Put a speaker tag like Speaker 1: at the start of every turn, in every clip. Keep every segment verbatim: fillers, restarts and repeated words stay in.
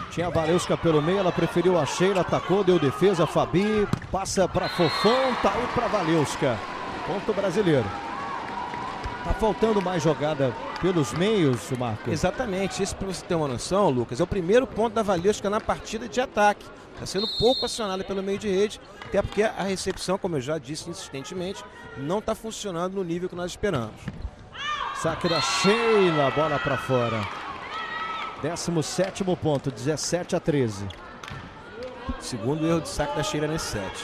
Speaker 1: Tinha a Valeuska pelo meio, ela preferiu a Sheila, atacou, deu defesa, Fabi, passa para Fofão, tá aí para Valeuska. Ponto brasileiro. Tá faltando mais jogada pelos meios, Marco?
Speaker 2: Exatamente, isso para você ter uma noção, Lucas, é o primeiro ponto da Valeuska na partida de ataque. Está sendo pouco acionada pelo meio de rede, até porque a recepção, como eu já disse insistentemente, não está funcionando no nível que nós esperamos.
Speaker 1: Saque da Sheila, bola para fora. décimo sétimo ponto, dezessete a treze.
Speaker 2: Segundo erro de saque da Sheila nesse set.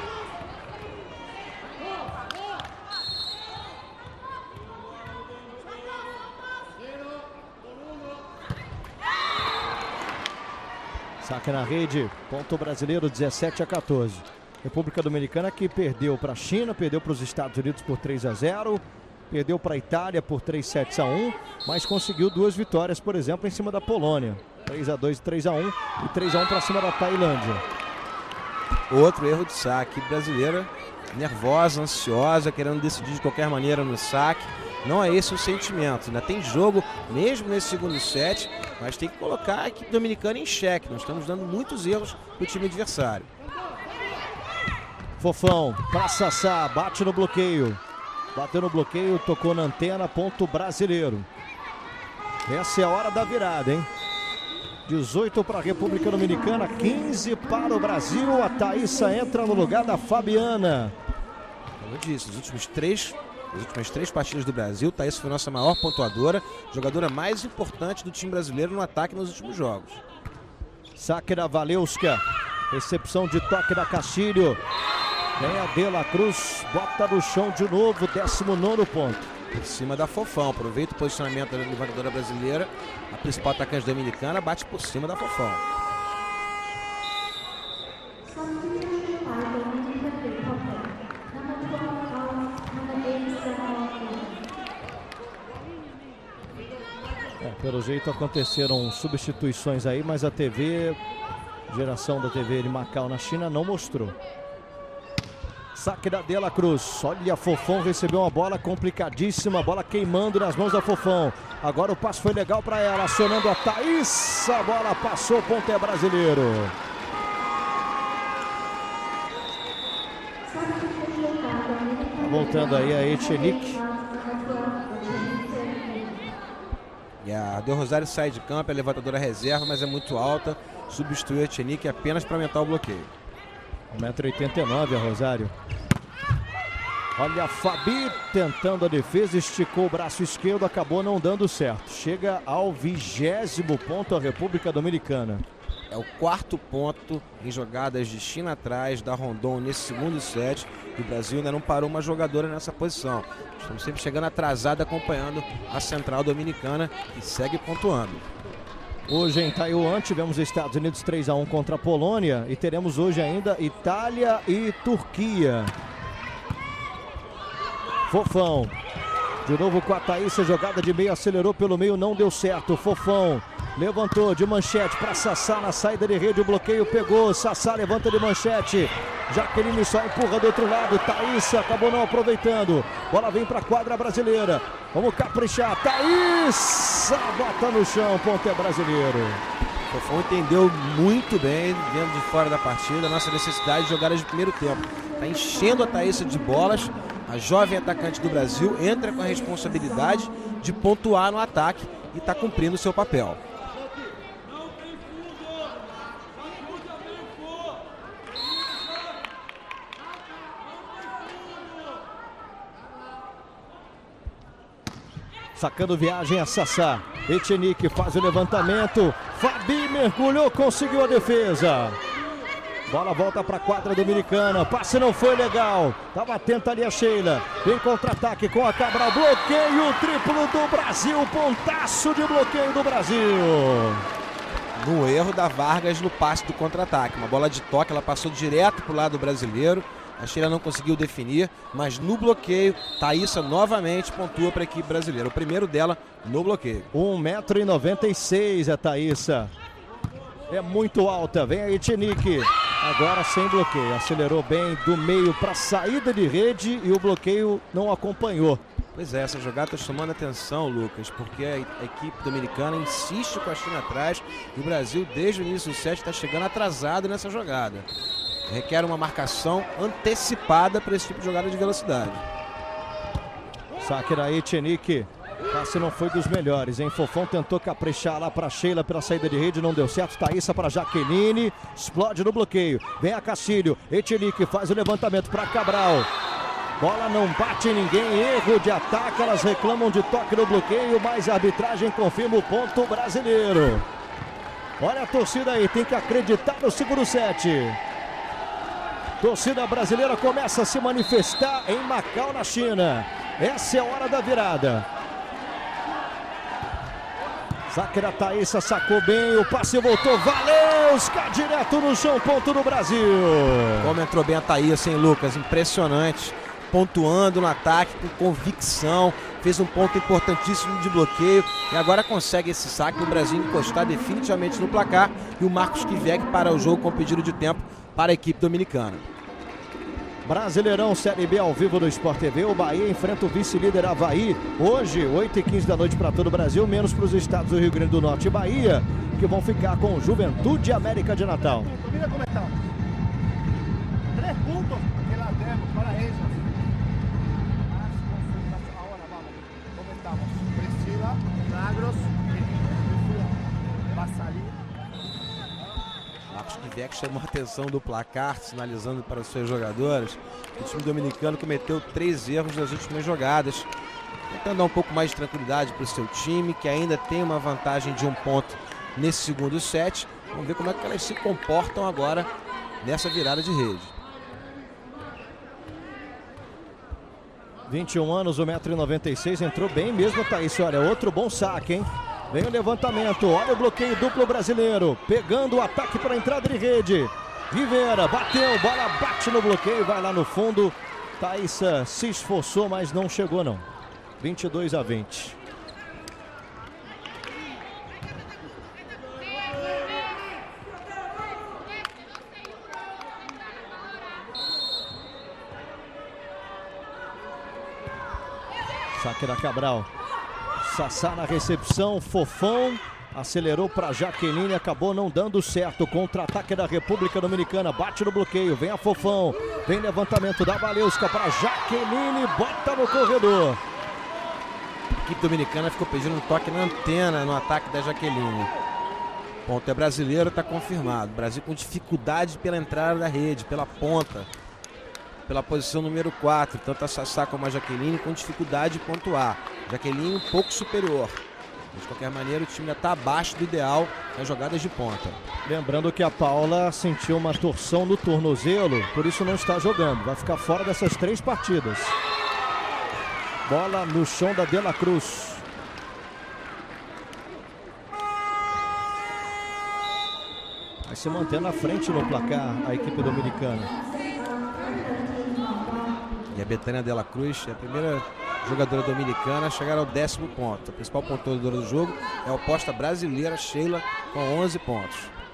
Speaker 1: Saque na rede, ponto brasileiro, dezessete a quatorze. República Dominicana que perdeu para a China, perdeu para os Estados Unidos por três a zero. Perdeu para a Itália por três sets a um, mas conseguiu duas vitórias, por exemplo, em cima da Polônia. três a dois e três a um e três a um para cima da Tailândia.
Speaker 2: Outro erro de saque. Brasileira nervosa, ansiosa, querendo decidir de qualquer maneira no saque. Não é esse o sentimento. Ainda tem jogo, mesmo nesse segundo set, mas tem que colocar a equipe dominicana em xeque. Nós estamos dando muitos erros para o time adversário.
Speaker 1: Fofão para Sassá, bate no bloqueio. Bateu no bloqueio, tocou na antena, ponto brasileiro. Essa é a hora da virada, hein? dezoito para a República Dominicana, quinze para o Brasil. A Thaísa entra no lugar da Fabiana.
Speaker 2: Como eu disse, os últimos três, as últimas três partidas do Brasil, Thaísa foi nossa maior pontuadora, jogadora mais importante do time brasileiro no ataque nos últimos jogos.
Speaker 1: Saque da Valeuska, recepção de toque da Castilho. Vem a De La Cruz, bota no chão de novo, décimo nono ponto.
Speaker 2: Por cima da Fofão, aproveita o posicionamento da levantadora brasileira, a principal atacante dominicana, bate por cima da Fofão.
Speaker 1: É, pelo jeito aconteceram substituições aí, mas a T V, geração da T V de Macau na China, não mostrou. Saque da De La Cruz, olha, Fofão recebeu uma bola complicadíssima, bola queimando nas mãos da Fofão. Agora o passe foi legal para ela, acionando a Thaís, a bola passou, ponto é brasileiro. Tá voltando aí a Echenique.
Speaker 2: E a Del Rosário sai de campo, é levantadora reserva, mas é muito alta, substitui a Echenique apenas para aumentar o bloqueio.
Speaker 1: um metro e oitenta e nove a Rosário. Olha a Fabi tentando a defesa, esticou o braço esquerdo, acabou não dando certo. Chega ao vigésimo ponto a República Dominicana.
Speaker 2: É o quarto ponto em jogadas de China atrás da Rondon nesse segundo set. E o Brasil ainda não parou uma jogadora nessa posição. Estamos sempre chegando atrasado, acompanhando a central dominicana e segue pontuando.
Speaker 1: Hoje em Taiwan tivemos Estados Unidos três a um contra a Polônia e teremos hoje ainda Itália e Turquia. Fofão, de novo com a Thaísa, jogada de meio, acelerou pelo meio, não deu certo. Fofão levantou de manchete para Sassá na saída de rede, o bloqueio pegou, Sassá levanta de manchete, Jaqueline só empurra do outro lado, Thaísa acabou não aproveitando, bola vem para a quadra brasileira, vamos caprichar, Thaísa bota no chão, ponto é brasileiro.
Speaker 2: Fofão entendeu muito bem, dentro de fora da partida, a nossa necessidade de jogadas de primeiro tempo. Está enchendo a Thaísa de bolas, a jovem atacante do Brasil entra com a responsabilidade de pontuar no ataque e está cumprindo o seu papel.
Speaker 1: Sacando viagem a Sassá. Echenique faz o levantamento. Fabi mergulhou, conseguiu a defesa. Bola volta para a quadra dominicana. Passe não foi legal. Estava atenta ali a Sheila. Vem contra-ataque com a Cabral. Bloqueio triplo do Brasil. Pontaço de bloqueio do Brasil.
Speaker 2: No erro da Vargas no passe do contra-ataque. Uma bola de toque, ela passou direto para o lado brasileiro. A Sheila não conseguiu definir, mas no bloqueio, Thaísa novamente pontua para a equipe brasileira. O primeiro dela no bloqueio.
Speaker 1: um metro e noventa e seis a Thaísa. É muito alta, vem a Echenique. Agora sem bloqueio, acelerou bem do meio para a saída de rede e o bloqueio não acompanhou.
Speaker 2: Pois é, essa jogada está chamando a atenção, Lucas, porque a, a equipe dominicana insiste com a China atrás e o Brasil, desde o início do set, está chegando atrasado nessa jogada. Requer uma marcação antecipada para esse tipo de jogada de velocidade.
Speaker 1: Saque da Etienne. Passe não foi dos melhores, hein? Fofão tentou caprichar lá para Sheila pela saída de rede, não deu certo. Thaísa para Jaqueline, explode no bloqueio. Vem a Cacílio, Etienne faz o levantamento para Cabral. Bola não bate em ninguém, erro de ataque, elas reclamam de toque no bloqueio, mas a arbitragem confirma o ponto brasileiro. Olha a torcida aí, tem que acreditar no segundo set. Torcida brasileira começa a se manifestar em Macau, na China. Essa é a hora da virada. Saque da Thaísa, sacou bem, o passe voltou, valeu, Ska direto no chão, ponto do Brasil.
Speaker 2: Como entrou bem a Thaísa, hein, Lucas, impressionante. Pontuando no ataque com convicção, fez um ponto importantíssimo de bloqueio e agora consegue esse saque, o Brasil encostar definitivamente no placar e o Marcos Kivek para o jogo com pedido de tempo para a equipe dominicana.
Speaker 1: Brasileirão Série B ao vivo do Sport T V, o Bahia enfrenta o vice-líder Avaí, hoje, oito e quinze da noite para todo o Brasil, menos para os estados do Rio Grande do Norte e Bahia, que vão ficar com o Juventude América de Natal.
Speaker 3: Três pontos que la demos para ellos. Priscila, Milagros, Vassali.
Speaker 2: Marcos Kivek chamou a atenção do placar, sinalizando para os seus jogadores. O time dominicano cometeu três erros nas últimas jogadas, tentando dar um pouco mais de tranquilidade para o seu time, que ainda tem uma vantagem de um ponto nesse segundo set. Vamos ver como é que elas se comportam agora nessa virada de rede.
Speaker 1: vinte e um anos, um metro e noventa e seis, entrou bem mesmo, Thaís. Olha, outro bom saque, hein? Vem o levantamento, olha o bloqueio duplo brasileiro, pegando o ataque para a entrada de rede. Rivera, bateu, bola bate no bloqueio, vai lá no fundo. Thaísa se esforçou, mas não chegou não. vinte e dois a vinte. Saque da Cabral. Sassá na recepção, Fofão acelerou para Jaqueline, acabou não dando certo. Contra-ataque da República Dominicana, bate no bloqueio, vem a Fofão, vem levantamento da Valeuska para Jaqueline, bota no corredor.
Speaker 2: A equipe dominicana ficou pedindo um toque na antena no ataque da Jaqueline. Ponto é brasileiro, está confirmado. Brasil com dificuldade pela entrada da rede, pela ponta, pela posição número quatro, tanto a Sassá como a Jaqueline com dificuldade de pontuar. Jaqueline um pouco superior. Mas, de qualquer maneira, o time ainda está abaixo do ideal nas jogadas de ponta.
Speaker 1: Lembrando que a Paula sentiu uma torção no tornozelo, por isso não está jogando. Vai ficar fora dessas três partidas. Bola no chão da De La Cruz. Vai se mantendo à frente no placar a equipe dominicana.
Speaker 2: E a Betânia De La Cruz é a primeira jogadora dominicana a chegar ao décimo ponto. A principal pontuadora do jogo é a oposta brasileira Sheila com onze pontos.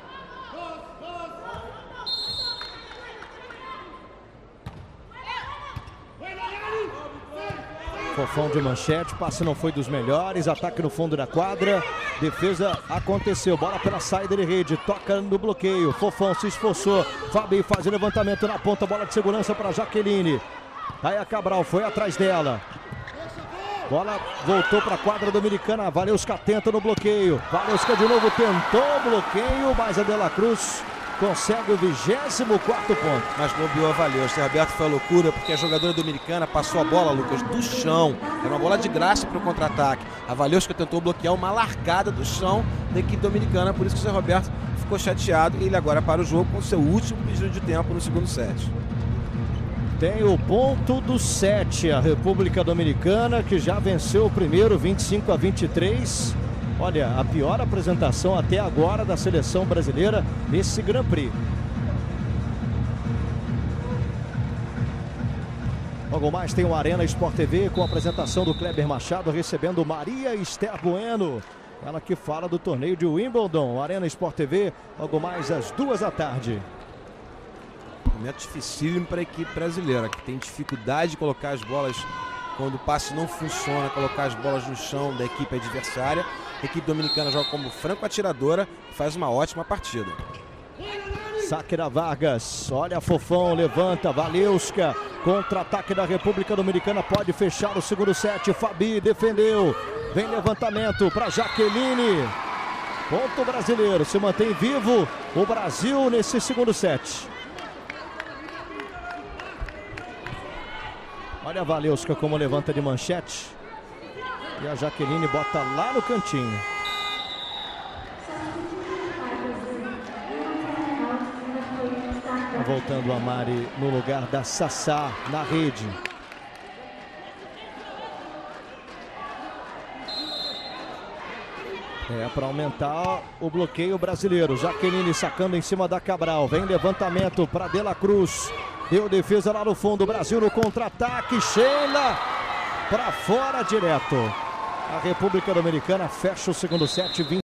Speaker 1: Fofão de manchete, passe não foi dos melhores, ataque no fundo da quadra, defesa aconteceu, bola pela saída de rede, toca no bloqueio, Fofão se esforçou, Fabi faz o levantamento na ponta, bola de segurança para Jaqueline. Aí a Cabral foi atrás dela. Bola voltou para a quadra dominicana. Valeuska tenta no bloqueio. Valeuska de novo tentou o bloqueio, mas a De La Cruz consegue o vigésimo quarto ponto.
Speaker 2: Mas bobeou a Valeuska. Roberto, foi a loucura, porque a jogadora dominicana passou a bola, Lucas, do chão. Era uma bola de graça para o contra-ataque. A Valeuska tentou bloquear uma largada do chão da equipe dominicana. Por isso que o Zé Roberto ficou chateado. E ele agora para o jogo com o seu último pedido de tempo no segundo set.
Speaker 1: Tem o ponto do set, a República Dominicana, que já venceu o primeiro, vinte e cinco a vinte e três. Olha, a pior apresentação até agora da seleção brasileira nesse Grand Prix. Logo mais tem o Arena Sport T V com a apresentação do Kleber Machado, recebendo Maria Esther Bueno. Ela que fala do torneio de Wimbledon. O Arena Sport T V, logo mais às duas da tarde.
Speaker 2: Momento dificílimo para a equipe brasileira, que tem dificuldade de colocar as bolas quando o passe não funciona, colocar as bolas no chão da equipe adversária. A equipe dominicana joga como franco atiradora e faz uma ótima partida.
Speaker 1: Saque da Vargas, olha Fofão, levanta, Valeuska, contra-ataque da República Dominicana, pode fechar o segundo set, Fabi defendeu, vem levantamento para Jaqueline, ponto brasileiro, se mantém vivo o Brasil nesse segundo set. Olha a Valeuska como levanta de manchete e a Jaqueline bota lá no cantinho. Voltando a Mari no lugar da Sassá na rede. É para aumentar o bloqueio brasileiro. Jaqueline sacando em cima da Cabral. Vem levantamento para De La Cruz. Deu defesa lá no fundo. Brasil no contra-ataque. Sheila para fora direto. A República Dominicana fecha o segundo set.